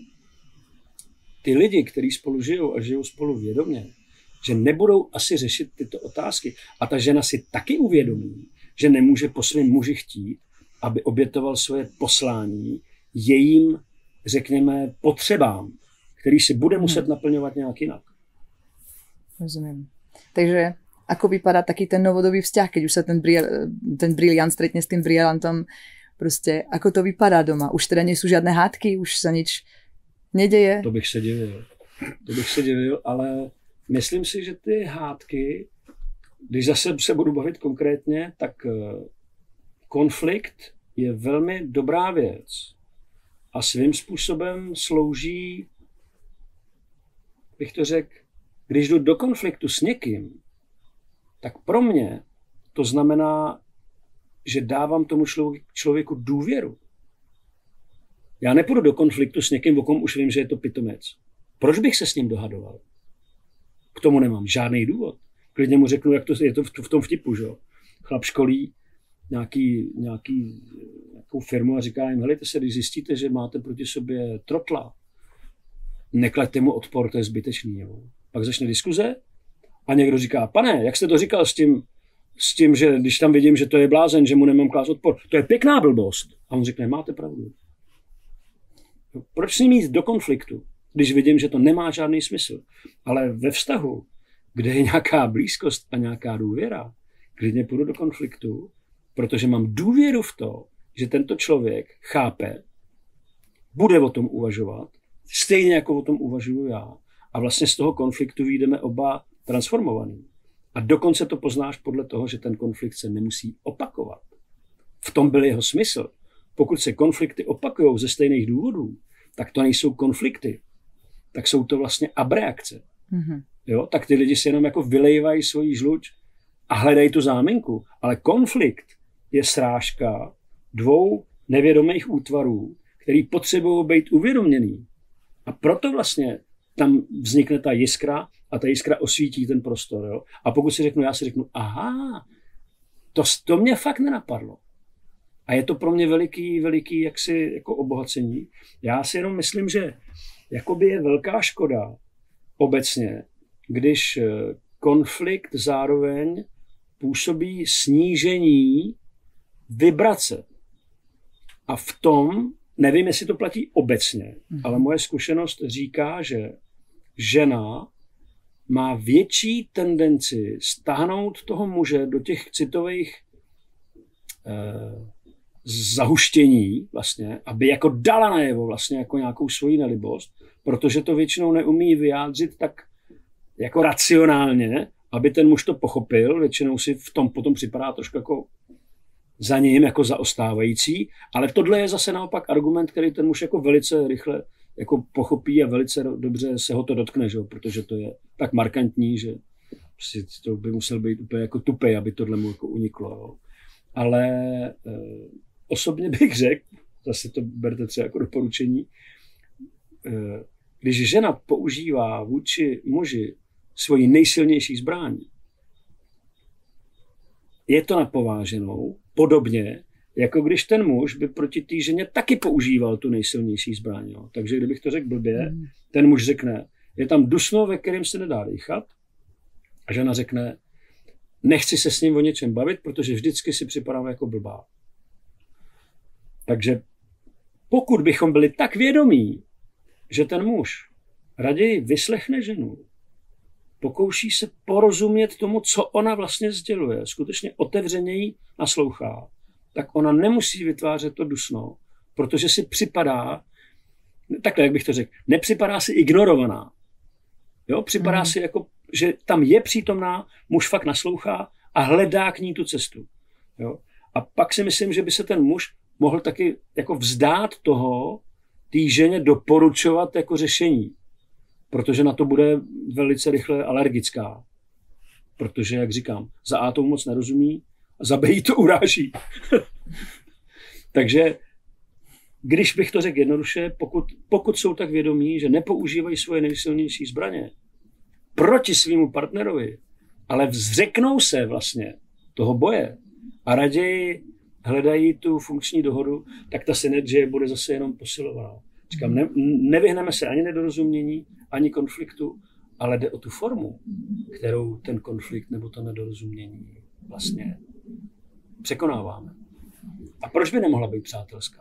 Speaker 2: ty lidi, kteří spolu žijou a žijou spolu vědomě, že nebudou asi řešit tyto otázky. A ta žena si taky uvědomí, že nemůže po svém muži chtít, aby obětoval svoje poslání jejím, řekněme, potřebám, který si bude muset hmm. naplňovat nějak jinak.
Speaker 1: Rozumím. Takže ako vypadá taký ten novodobý vzťah, keď už sa ten, bril, ten briliant stretne s tým brilliantom, proste, ako to vypadá doma? Už teda nie sú žiadne hádky, už sa nič neděje?
Speaker 2: To bych se divil. To bych se divil, ale myslím si, že ty hádky, když zase se budu bavit konkrétně, tak konflikt je velmi dobrá věc a svým způsobem slouží, bych to řekl, když jdu do konfliktu s někým, tak pro mě to znamená, že dávám tomu člověku důvěru. Já nepůjdu do konfliktu s někým, o kom už vím, že je to pitomec. Proč bych se s ním dohadoval? K tomu nemám žádný důvod. Klidně mu řeknu, jak to je to v tom vtipu, že? Chlap školí nějaký, nějaký, nějakou firmu a říká jim, helejte se, když zjistíte, že máte proti sobě trotla, neklaďte mu odpor, to je zbytečný. Jo? Pak začne diskuze a někdo říká, pane, jak jste to říkal s tím, s tím, že když tam vidím, že to je blázen, že mu nemám klást odpor, to je pěkná blbost. A on řekne, máte pravdu. Proč s ním jít do konfliktu, když vidím, že to nemá žádný smysl? Ale ve vztahu, kde je nějaká blízkost a nějaká důvěra, klidně půjdu do konfliktu, protože mám důvěru v to, že tento člověk chápe, bude o tom uvažovat, stejně jako o tom uvažuju já. A vlastně z toho konfliktu vyjdeme oba transformovaný. A dokonce to poznáš podle toho, že ten konflikt se nemusí opakovat. V tom byl jeho smysl. Pokud se konflikty opakujou ze stejných důvodů, tak to nejsou konflikty, tak jsou to vlastně abreakce.
Speaker 1: Mm-hmm.
Speaker 2: Jo? Tak ty lidi si jenom jako vylejvají svoji žluč a hledají tu záminku. Ale konflikt je srážka dvou nevědomých útvarů, který potřebují být uvědoměný. A proto vlastně tam vznikne ta jiskra a ta jiskra osvítí ten prostor. Jo? A pokud si řeknu, já si řeknu, aha, to, to mě fakt nenapadlo. A je to pro mě veliký, veliký jaksi jako obohacení. Já si jenom myslím, že jakoby je velká škoda obecně, když konflikt zároveň působí snížení vibrace. A v tom, nevím, jestli to platí obecně, mm. ale moje zkušenost říká, že žena má větší tendenci stáhnout toho muže do těch citových eh, zahuštění, vlastně, aby jako dala najevo vlastně jako nějakou svoji nelibost, protože to většinou neumí vyjádřit tak jako racionálně, aby ten muž to pochopil, většinou si v tom potom připadá trošku jako za ním, jako zaostávající, ale tohle je zase naopak argument, který ten muž jako velice rychle jako pochopí a velice dobře se ho to dotkne, že? Protože to je tak markantní, že to by musel být úplně jako tupej, aby tohle mu jako uniklo. Jo? Ale e, osobně bych řekl, zase to berte třeba jako doporučení, e, když žena používá vůči muži svoji nejsilnější zbraň, je to napováženou, podobně, jako když ten muž by proti té ženě taky používal tu nejsilnější zbraň. Jo. Takže kdybych to řekl blbě, mm. ten muž řekne, je tam dusno, ve kterém se nedá dýchat, a žena řekne, nechci se s ním o něčem bavit, protože vždycky si připadám jako blbá. Takže pokud bychom byli tak vědomí, že ten muž raději vyslechne ženu, pokouší se porozumět tomu, co ona vlastně sděluje, skutečně otevřeně jí naslouchá, tak ona nemusí vytvářet to dusno, protože si připadá, takhle, jak bych to řekl, nepřipadá si ignorovaná. Jo? Připadá mm. si jako, že tam je přítomná, muž fakt naslouchá a hledá k ní tu cestu. Jo? A pak si myslím, že by se ten muž mohl taky jako vzdát toho, té ženě doporučovat jako řešení. Protože na to bude velice rychle alergická. Protože, jak říkám, za A tomu moc nerozumí, a za B jí to uráží. Takže, když bych to řekl jednoduše, pokud, pokud jsou tak vědomí, že nepoužívají svoje nejsilnější zbraně proti svýmu partnerovi, ale vzřeknou se vlastně toho boje a raději hledají tu funkční dohodu, tak ta synergie bude zase jenom posilovaná. Říkám, ne, nevyhneme se ani nedorozumění, ani konfliktu, ale jde o tu formu, kterou ten konflikt nebo to nedorozumění vlastně překonáváme. A proč by nemohla být přátelská?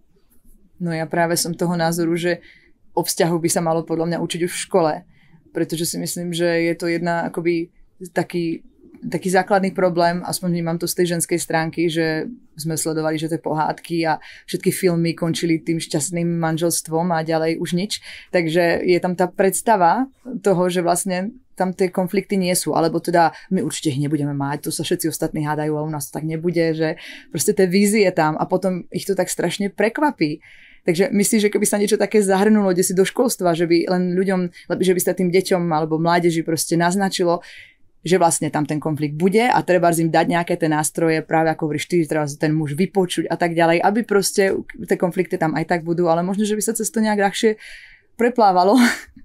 Speaker 1: No ja práve som toho názoru, že o vzťahu by sa malo podľa mňa učiť už v škole, pretože si myslím, že je to jedna akoby taký, taký základný problém, aspoň vnímam to z tej ženskej stránky, že sme sledovali, že tie pohádky a všetky filmy končili tým šťastným manželstvom a ďalej už nič. Takže je tam tá predstava toho, že vlastne tam tie konflikty nie sú, alebo teda my určite ich nebudeme mať, to sa všetci ostatní hádajú a u nás to tak nebude, že proste tie vízie tam a potom ich to tak strašne prekvapí. Takže myslíš, že keby sa niečo také zahrnulo kde si do školstva, že by len ľuďom, že by sa tým deťom alebo mládeži proste naznačilo, že vlastne tam ten konflikt bude a treba im dať nejaké tie nástroje, práve ako hovoríš ty, treba ten muž vypočuť a tak ďalej, aby proste tie konflikty tam aj tak budú, ale možno, že by sa cez to nejak ľahšie preplávalo.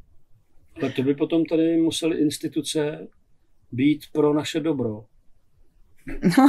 Speaker 2: Ale to by potom tady museli instituce být pro naše dobro.
Speaker 1: No.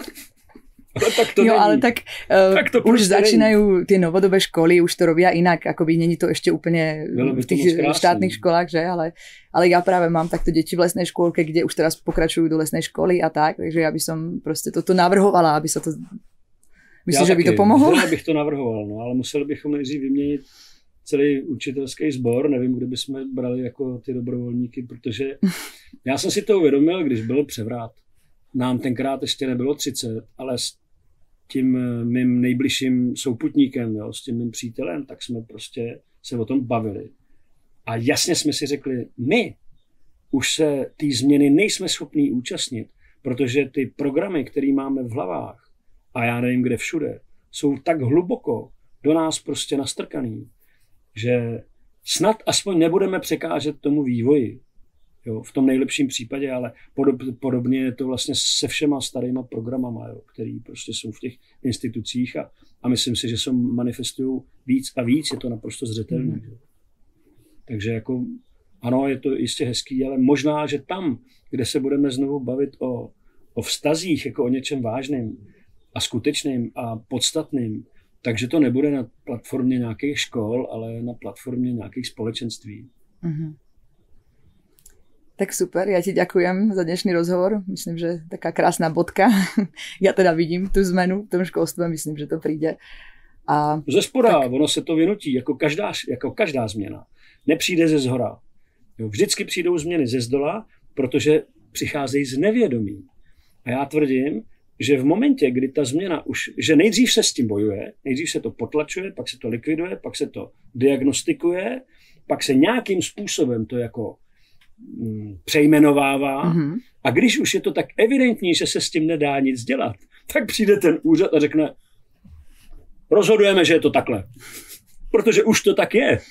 Speaker 2: Ale tak to
Speaker 1: jo,
Speaker 2: není.
Speaker 1: ale tak, uh,
Speaker 2: tak to
Speaker 1: už
Speaker 2: prostě
Speaker 1: začínajú není. Tie novodobé školy, už to robia inak, akoby není to ešte úplne v tých štátnych školách, že? Ale, ale ja práve mám takto deti v lesnej škôlke, kde už teraz pokračujú do lesnej školy a tak, takže ja by som proste toto navrhovala, aby sa to... Myslíš, že by to pomohlo?
Speaker 2: Já bych to navrhoval, no, ale museli bychom nejdřív vyměnit celý učitelský sbor, nevím, kde bychom brali jako ty dobrovolníky, protože já jsem si to uvědomil, když byl převrat. Nám tenkrát ještě nebylo třicet, ale s tím mým nejbližším souputníkem, jo, s tím mým přítelem, tak jsme prostě se o tom bavili. A jasně jsme si řekli, my už se té změny nejsme schopní účastnit, protože ty programy, které máme v hlavách, a já nevím kde všude, jsou tak hluboko do nás prostě nastrkaný, že snad aspoň nebudeme překážet tomu vývoji. Jo, v tom nejlepším případě, ale podob, podobně je to vlastně se všema starýma programama, jo, který prostě jsou v těch institucích a, a myslím si, že se manifestují víc a víc, je to naprosto zřetelné. Mm. Takže jako ano, je to jistě hezký, ale možná, že tam, kde se budeme znovu bavit o, o vztazích, jako o něčem vážným a skutečným a podstatným, takže to nebude na platformě nějakých škol, ale na platformě nějakých společenství. Mm-hmm.
Speaker 1: Tak super, ja ti ďakujem za dnešný rozhovor. Myslím, že taká krásna bodka. Ja teda vidím tú zmenu v tom školstve, myslím, že to príde. A
Speaker 2: ze spoda, tak... ono se to vynutí, jako každá, jako každá změna. Nepřijde ze zhora. Jo, vždycky přijdou změny ze zdola, protože přicházejí z nevědomí. A já tvrdím, že v momentě, kdy ta změna už, že nejdřív se s tím bojuje, nejdřív se to potlačuje, pak se to likviduje, pak se to diagnostikuje, pak se nějakým způsobem to jako mm, přejmenovává. Mm-hmm. A když už je to tak evidentní, že se s tím nedá nic dělat, tak přijde ten úřad a řekne, rozhodujeme, že je to takhle. Protože už to tak je.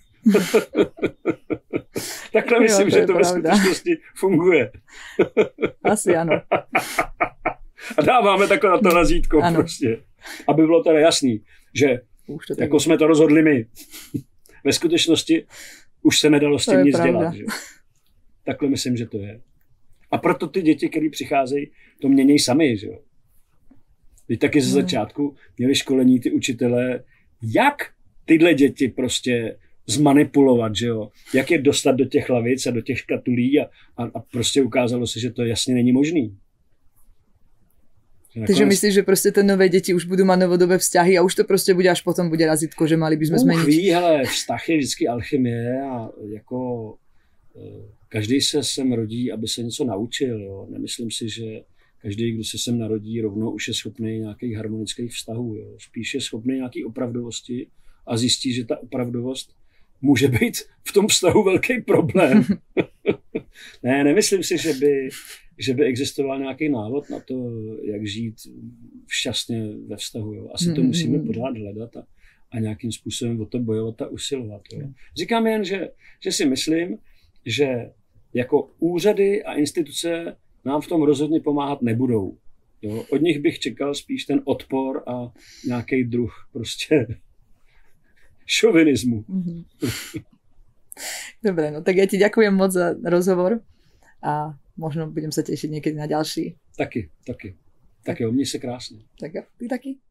Speaker 2: Takhle jo, myslím, to že to pravda. Ve skutečnosti funguje.
Speaker 1: Asi ano.
Speaker 2: A dáváme takhle na to razítko prostě. Aby bylo teda jasný, že jako je. Jsme to rozhodli my. Ve skutečnosti už se nedalo s tím nic pravda. Dělat. Že? Takhle myslím, že to je. A proto ty děti, které přicházejí, to mění sami. Že? Teď taky ze začátku měli školení ty učitelé, jak tyhle děti prostě zmanipulovat, že jo? Jak je dostat do těch lavic a do těch škatulí a, a, a prostě ukázalo se, že to jasně není možný.
Speaker 1: Nakonec... Takže myslíš, že prostě ty nové děti už budou mít novodobé vzťahy a už to prostě bude, až potom bude razítko, že mali bychom změnit?
Speaker 2: Ví, hele, vztah je vždycky alchymie a jako každý se sem rodí, aby se něco naučil, jo? Nemyslím si, že každý, kdo se sem narodí, rovnou už je schopný nějakých harmonických vztahů, jo? Spíš je schopný nějaký opravdovosti a zjistí, že ta opravdovost může být v tom vztahu velký problém. Ne, nemyslím si, že by, že by existoval nějaký návod na to, jak žít šťastně ve vztahu. Jo. Asi to musíme pořád hledat a, a nějakým způsobem o to bojovat a usilovat. Jo. Říkám jen, že, že si myslím, že jako úřady a instituce nám v tom rozhodně pomáhat nebudou. Jo. Od nich bych čekal spíš ten odpor a nějaký druh prostě šovinismu. Mm-hmm.
Speaker 1: Dobre, no tak ja ti ďakujem moc za rozhovor a možno budem sa tešiť niekedy na ďalší.
Speaker 2: Taky, taky. Tak jo, mne sa krásne.
Speaker 1: Tak jo, ty taky.